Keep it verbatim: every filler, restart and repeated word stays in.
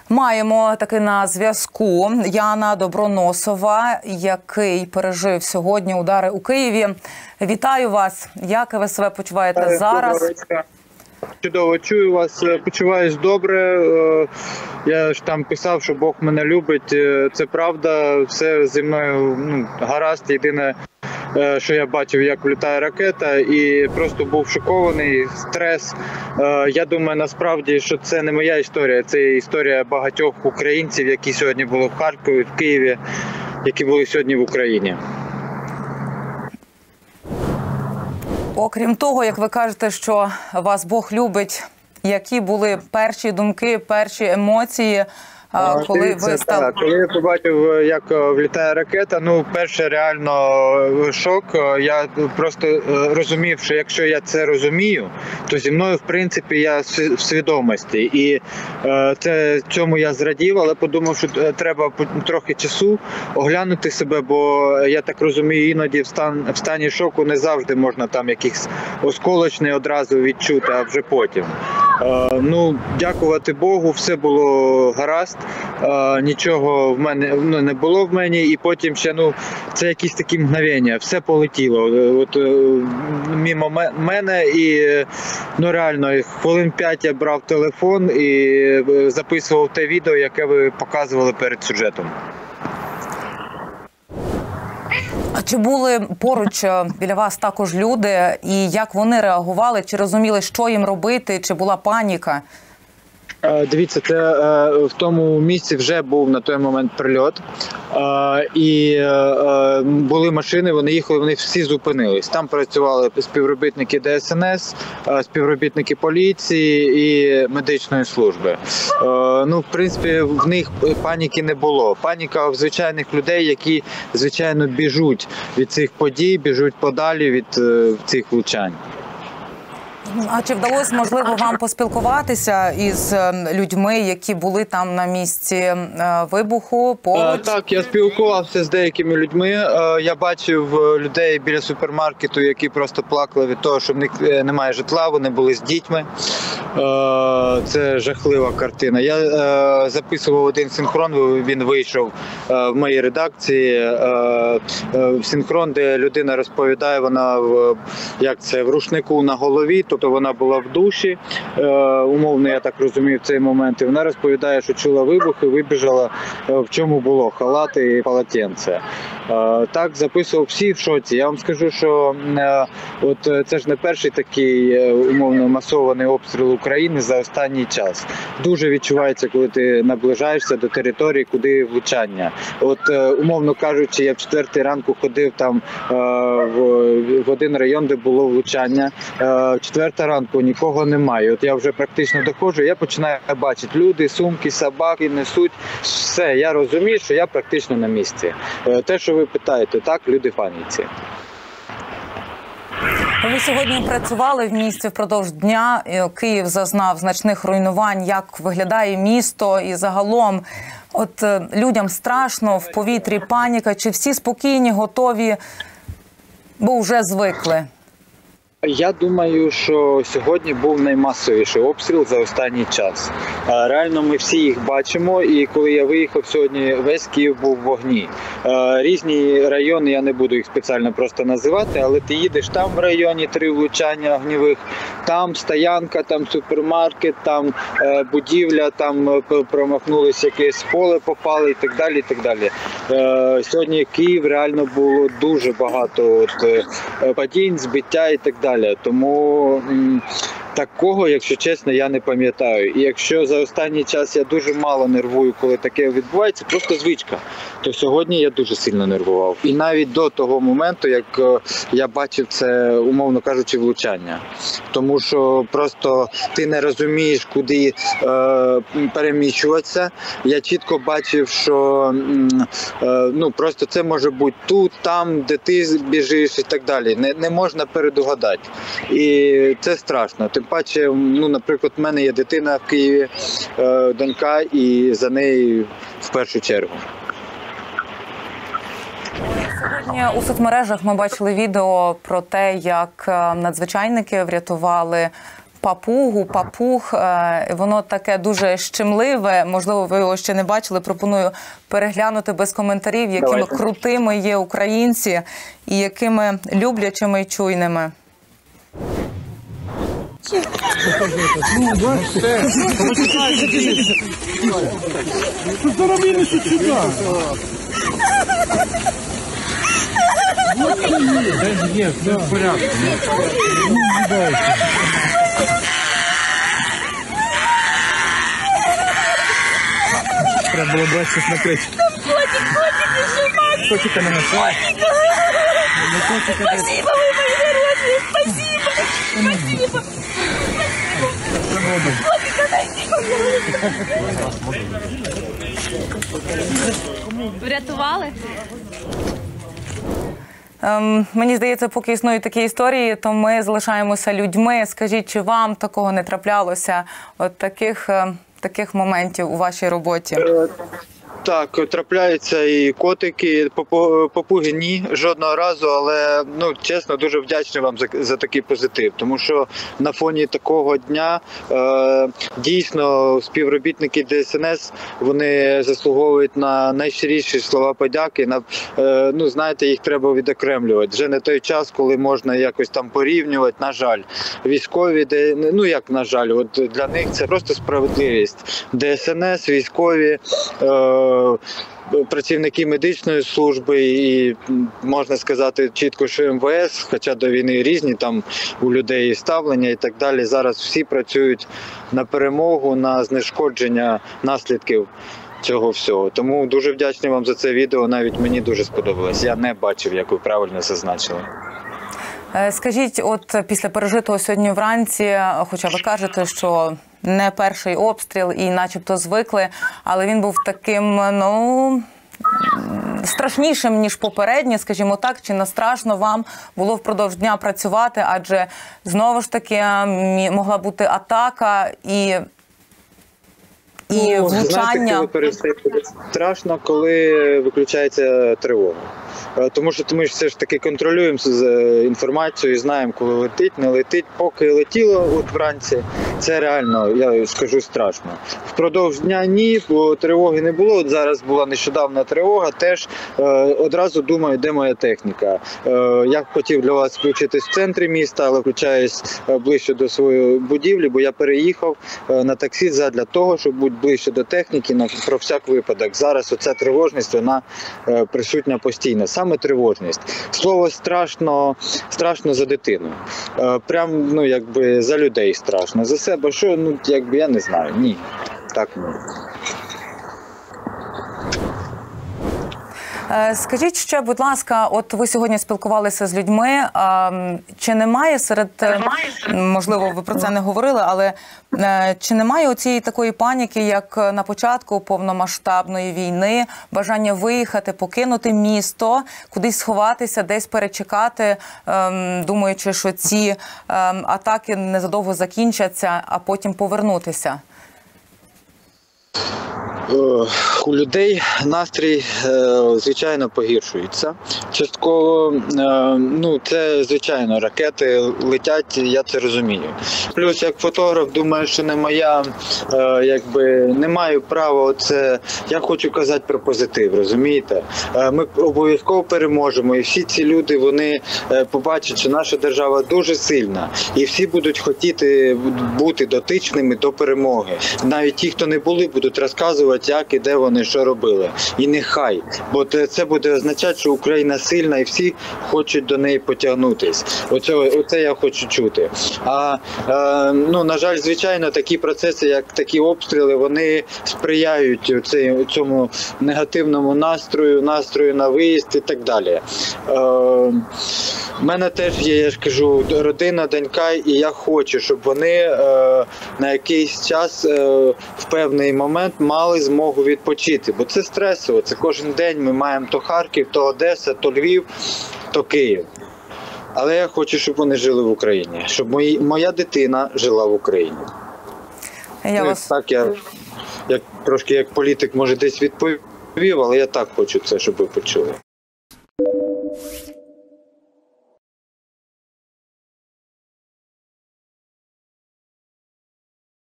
Маємо таки на зв'язку Яна Доброносова, який пережив сьогодні удари у Києві. Вітаю вас. Як ви себе почуваєте зараз? Чудово, чую вас, почуваюсь добре. Я ж там писав, що Бог мене любить. Це правда, все зі мною ну, гаразд. Єдине, що я бачив, як влітає ракета, і просто був шокований, стрес. Я думаю, насправді, що це не моя історія, це історія багатьох українців, які сьогодні були в Харкові, в Києві, які були сьогодні в Україні. Окрім того, як ви кажете, що вас Бог любить, які були перші думки, перші емоції, коли Дивіться, ви стали? Так, коли я побачив, як влітає ракета, ну, перше, реально шок. Я просто розумів, що якщо я це розумію, то зі мною, в принципі, я в свідомості. І це, цьому я зрадів, але подумав, що треба трохи часу оглянути себе, бо, я так розумію, іноді в, стан, в стані шоку не завжди можна там якийсь осколочний одразу відчути, а вже потім. Ну, дякувати Богу, все було гаразд. Uh, нічого в мене ну, не було в мені, і потім ще, ну, це якісь такі мгновення, все полетіло от, мимо мене, і ну, реально, хвилин п'ять я брав телефон і записував те відео, яке ви показували перед сюжетом. А чи були поруч біля вас також люди, і як вони реагували, чи розуміли, що їм робити, чи була паніка? Дивіться, це в тому місці вже був на той момент прильот, і були машини, вони їхали, вони всі зупинились. Там працювали співробітники Де Ес Ен Ес, співробітники поліції і медичної служби. Ну, в принципі, в них паніки не було. Паніка в звичайних людей, які, звичайно, біжуть від цих подій, біжуть подалі від цих влучань. А чи вдалося, можливо, вам поспілкуватися із людьми, які були там на місці вибуху, поруч? Так, я спілкувався з деякими людьми. Я бачив людей біля супермаркету, які просто плакали від того, що в них немає житла, вони були з дітьми. Це жахлива картина. Я записував один синхрон, він вийшов в моїй редакції. Синхрон, де людина розповідає, вона в, як це, в рушнику на голові, тобто вона була в душі, умовно, я так розумію, в цей момент. І вона розповідає, що чула вибухи, вибіжала, в чому було халати і полотенце. Так, записував, всі в шоці. Я вам скажу, що от це ж не перший такий умовно масований обстріл України за останній час. Дуже відчувається, коли ти наближаєшся до території, куди влучання. От, умовно кажучи, я в четвертій ранку ходив там в один район, де було влучання. Четверта ранку, нікого немає. От я вже практично доходжу, я починаю бачити люди, сумки, собаки несуть. Все, я розумію, що я практично на місці. Те, що ви питаєте, так, люди в паніці. Ви сьогодні працювали в місті впродовж дня. Київ зазнав значних руйнувань. Як виглядає місто і загалом? От людям страшно, в повітрі паніка. Чи всі спокійні, готові, бо вже звикли? Я думаю, що сьогодні був наймасовіший обстріл за останній час. Реально ми всі їх бачимо, і коли я виїхав сьогодні, весь Київ був в вогні. Різні райони, я не буду їх спеціально просто називати, але ти їдеш, там в районі три влучання огнівих, там стоянка, там супермаркет, там будівля, там промахнулося якесь поле, попали і так далі, і так далі. Сьогодні Київ реально було дуже багато от, падінь, збиття і так далі. Тому такого, якщо чесно, я не пам'ятаю. І якщо за останній час я дуже мало нервую, коли таке відбувається, просто звичка, то сьогодні я дуже сильно нервував. І навіть до того моменту, як я бачив це, умовно кажучи, влучання. Тому що просто ти не розумієш, куди е, переміщуватися. Я чітко бачив, що е, ну, просто це може бути тут, там, де ти біжиш і так далі. Не, не можна передугадати. І це страшно. Тим паче, ну, наприклад, в мене є дитина в Києві, е, донька, і за неї в першу чергу. Сьогодні у соцмережах ми бачили відео про те, як надзвичайники врятували папугу, папуг. Воно таке дуже щемливе. Можливо, ви його ще не бачили. Пропоную переглянути без коментарів, якими Давайте. крутими є українці і якими люблячими і чуйними. Треба було брати щось накрити. Котика на нас. Спасибо, вы мои хорошие, спасибо, спасибо. Котика найди. Врятували? Ем, мені здається, поки існують такі історії, то ми залишаємося людьми. Скажіть, чи вам такого не траплялося? От таких, е, таких моментів у вашій роботі? Так, трапляються і котики, попу- папуги ні, жодного разу, але, ну, чесно, дуже вдячний вам за, за такий позитив, тому що на фоні такого дня е, дійсно співробітники Де Ес Ен Ес, вони заслуговують на найщиріші слова подяки, на, е, ну, знаєте, їх треба відокремлювати. Вже не той час, коли можна якось там порівнювати, на жаль. Військові, де, ну, як на жаль, от для них це просто справедливість. Де Ес Ен Ес, військові, е, працівники медичної служби і, можна сказати, чітко, що Ем Ве Ес, хоча до війни різні там у людей ставлення і так далі, зараз всі працюють на перемогу, на знешкодження наслідків цього всього. Тому дуже вдячний вам за це відео, навіть мені дуже сподобалось. Я не бачив, як ви правильно зазначили. Скажіть, от після пережитого сьогодні вранці, хоча ви кажете, що не перший обстріл і начебто звикли, але він був таким, ну, страшнішим, ніж попередні, скажімо так, чи не страшно вам було впродовж дня працювати, адже знову ж таки могла бути атака і, і Ну, влучання. знаєте, коли перестає бути страшно, коли виключається тривога. Е, Тому що ми ж все ж таки контролюємо з е, інформацією, знаємо, коли летить, не летить. Поки летіло от вранці, це реально, я скажу, страшно. Впродовж дня ні, бо тривоги не було. От зараз була нещодавна тривога, теж е, одразу думаю, де моя техніка. Е, я хотів для вас включитись в центрі міста, але включаюсь е, ближче до своєї будівлі, бо я переїхав е, на таксі задля того, щоб бути ближче до техніки, на, про всяк випадок. Зараз оця тривожність, вона е, присутня постійно. Саме тривожність. Слово страшно, страшно за дитину. Е, прям, ну, якби за людей страшно. За себе, що, ну, якби я не знаю. Ні. Так, ні. Скажіть ще, будь ласка, от ви сьогодні спілкувалися з людьми, чи немає серед, можливо, ви про це не говорили, але чи немає оцієї такої паніки, як на початку повномасштабної війни, бажання виїхати, покинути місто, кудись сховатися, десь перечекати, думаючи, що ці атаки незадовго закінчаться, а потім повернутися? У людей настрій, звичайно, погіршується. Частково, ну, це, звичайно, ракети летять, я це розумію. Плюс, як фотограф, думаю, що не моя, якби, не маю права оце, я хочу казати про позитив, розумієте? Ми обов'язково переможемо, і всі ці люди, вони побачать, що наша держава дуже сильна, і всі будуть хотіти бути дотичними до перемоги. Навіть ті, хто не були, будуть розказувати, як і де вони що робили. І нехай. Бо це буде означати, що Україна сильна і всі хочуть до неї потягнутись. Оце, оце я хочу чути. А, е, ну, на жаль, звичайно, такі процеси, як такі обстріли, вони сприяють оцей, цьому негативному настрою, настрою на виїзд і так далі. Е, У мене теж є, я ж кажу, родина, донька, і я хочу, щоб вони е, на якийсь час, е, в певний момент мали змогу відпочити. Бо це стресово, це кожен день ми маємо то Харків, то Одеса, то Львів, то Київ. Але я хочу, щоб вони жили в Україні, щоб мої, моя дитина жила в Україні. Я ну, вас... Так я, як, трошки як політик, може, десь відповів, але я так хочу це, щоб ви почули.